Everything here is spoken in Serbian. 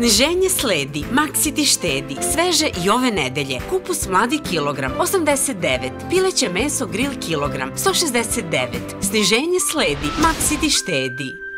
Sniženje sledi, Maxi ti štedi, sveže i ove nedelje. Kupus mladi kilogram, 89, pileće meso grill kilogram, 169. Sniženje sledi, Maxi ti štedi.